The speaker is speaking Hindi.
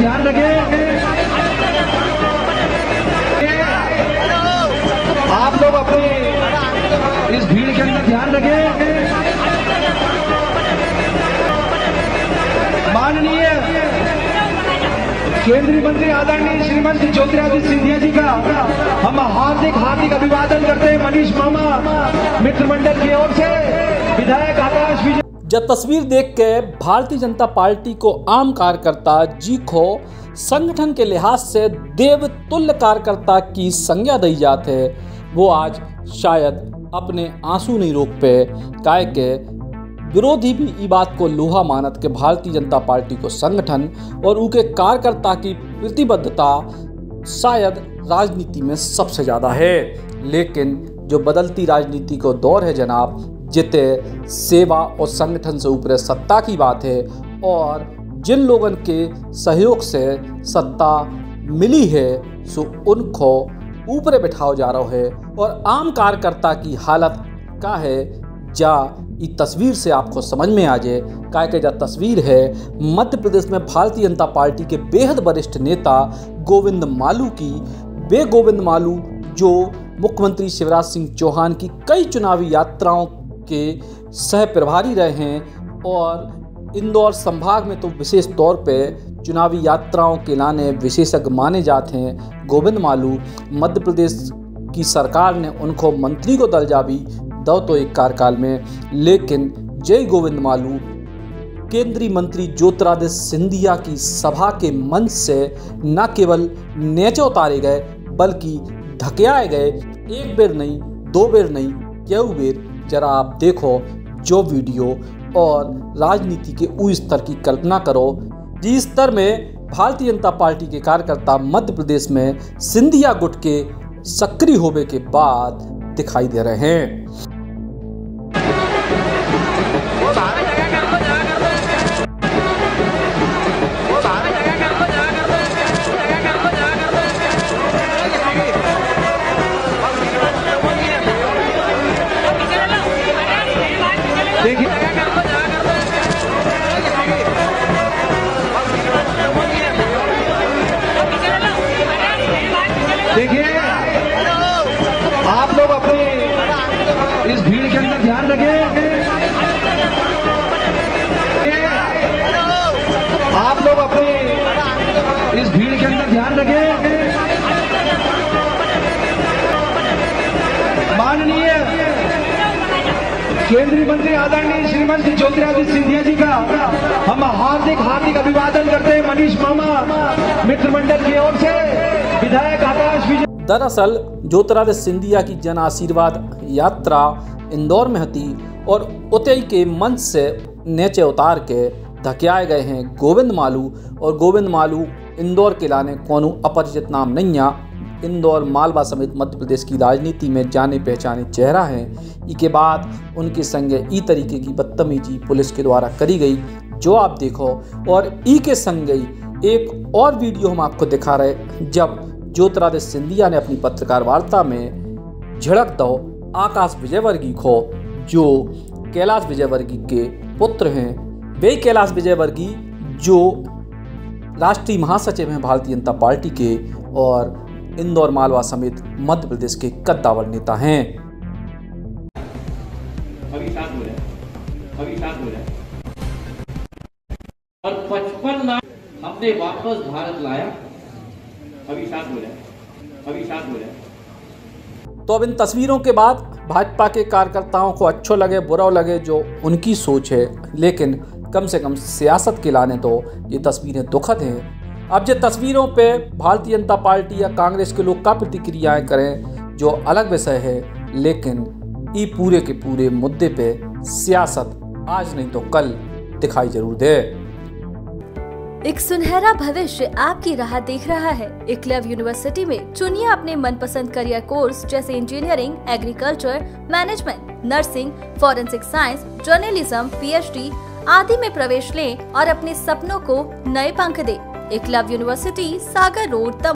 ध्यान रखें। आप लोग अपने इस भीड़ के अंदर ध्यान रखें। माननीय केंद्रीय मंत्री आदरणीय श्रीमती ज्योतिरादित्य सिंधिया जी का हम हार्दिक अभिवादन करते हैं। मनीष मामा मित्र मंडल की ओर से विधायक आकाश विजय। जब तस्वीर देख के भारतीय जनता पार्टी को आम कार्यकर्ता जी को संगठन के लिहाज से देवतुल्य कार्यकर्ता की संज्ञा दी जाती है, वो आज शायद अपने आंसू नहीं रोक पे। काय के विरोधी भी ई बात को लोहा मानत के भारतीय जनता पार्टी को संगठन और उनके कार्यकर्ता की प्रतिबद्धता शायद राजनीति में सबसे ज़्यादा है। लेकिन जो बदलती राजनीति को दौर है जनाब, जिते सेवा और संगठन से ऊपर सत्ता की बात है और जिन लोगों के सहयोग से सत्ता मिली है सो उनको ऊपर बिठाओ जा रहा है। और आम कार्यकर्ता की हालत का है जा इस तस्वीर से आपको समझ में आ जाए। काय के जा तस्वीर है मध्य प्रदेश में भारतीय जनता पार्टी के बेहद वरिष्ठ नेता गोविंद मालू की। वे गोविंद मालू जो मुख्यमंत्री शिवराज सिंह चौहान की कई चुनावी यात्राओं के सह प्रभारी रहे हैं और इंदौर संभाग में तो विशेष तौर पे चुनावी यात्राओं के लाने विशेषज्ञ माने जाते हैं। गोविंद मालू मध्य प्रदेश की सरकार ने उनको मंत्री को दर्जा भी दो तो एक कार्यकाल में, लेकिन जय गोविंद मालू केंद्रीय मंत्री ज्योतिरादित्य सिंधिया की सभा के मंच से न केवल नीचे उतारे गए बल्कि ढकेआए गए। एक बेर नहीं, दो बेर नहीं, क्यों बेर। जरा आप देखो जो वीडियो और राजनीति के उस स्तर की कल्पना करो जिस स्तर में भारतीय जनता पार्टी के कार्यकर्ता मध्य प्रदेश में सिंधिया गुट के सक्रिय होने के बाद दिखाई दे रहे हैं। देखिए आप लोग अपने इस भीड़ के अंदर ध्यान रखें। आप लोग अपने इस भीड़ के अंदर ध्यान रखें। माननीय केंद्रीय मंत्री आदरणीय श्रीमती ज्योतिरादित्य सिंधिया जी का हम हार्दिक अभिवादन करते हैं। मनीष मामा मित्र मंडल की ओर से विधायक आकाश विजय। दरअसल ज्योतिरादित्य सिंधिया की जन आशीर्वाद यात्रा इंदौर में थी और उतई के मंच से नीचे उतार के धकेआए गए हैं गोविंद मालू। और गोविंद मालू इंदौर के लाने कोनो अपरिचित नाम नहीं है। इंदौर मालवा समेत मध्य प्रदेश की राजनीति में जाने पहचाने चेहरा हैं। इसके बाद उनके संगे ई तरीके की बदतमीजी पुलिस के द्वारा करी गई जो आप देखो। और ई के संगे एक और वीडियो हम आपको दिखा रहे जब ज्योतिरादित्य सिंधिया ने अपनी पत्रकार वार्ता में झिड़क दो आकाश विजयवर्गीय को, जो कैलाश विजयवर्गीय के पुत्र हैं। वे कैलाश विजयवर्गीय जो राष्ट्रीय महासचिव हैं भारतीय जनता पार्टी के और इंदौर मालवा समेत मध्य प्रदेश के कद्दावर नेता हैं। अभी साथ हो जाए और 55 लाख हमने वापस भारत लाया। अभी साथ हो जाए। तो अब इन तस्वीरों के बाद भाजपा के कार्यकर्ताओं को अच्छो लगे बुरा लगे जो उनकी सोच है, लेकिन कम से कम सियासत के लाने तो ये तस्वीरें दुखद हैं। अब ये तस्वीरों पे भारतीय जनता पार्टी या कांग्रेस के लोग क्या प्रतिक्रियाएं करें जो अलग विषय है, लेकिन ये पूरे के पूरे मुद्दे पे सियासत आज नहीं तो कल दिखाई जरूर दे। एक सुनहरा भविष्य आपकी राह देख रहा है। एकलव्य यूनिवर्सिटी में चुनिए अपने मनपसंद करियर कोर्स जैसे engineering, agriculture, management, nursing, forensic science, journalism, PhD आदि में प्रवेश लें और अपने सपनों को नए पंख दें। Eklavya university, Sagar road.